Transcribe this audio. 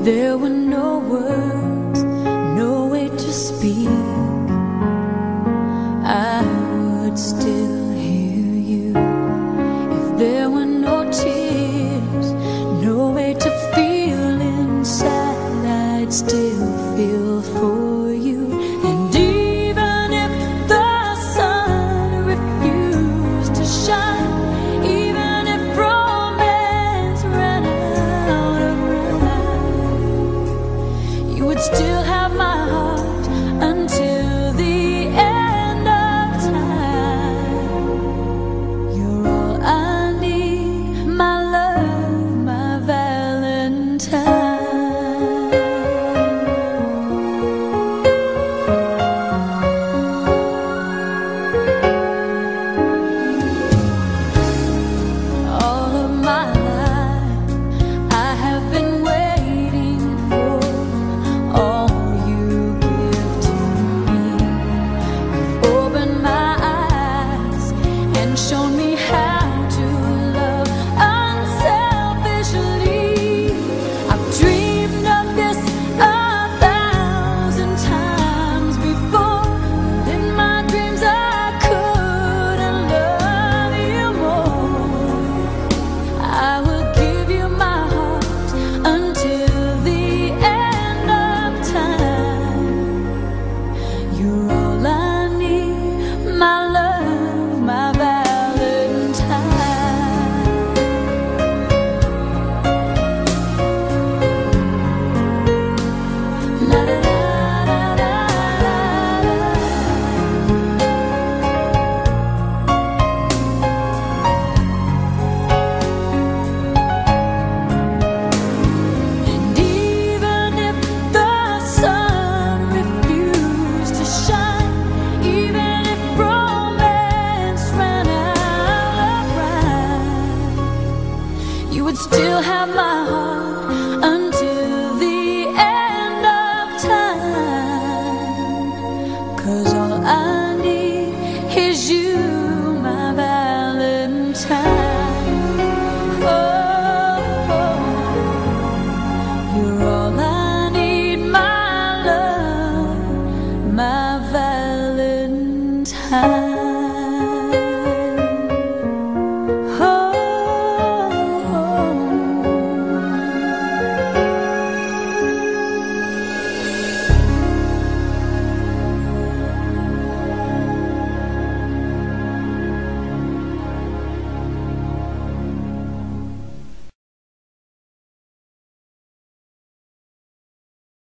there were no words, no way to speak, I would still hear you. If there were no tears, no way to feel inside, I'd still feel for you. And even if the sun refused to shine, even if romance ran out of rhyme, you would still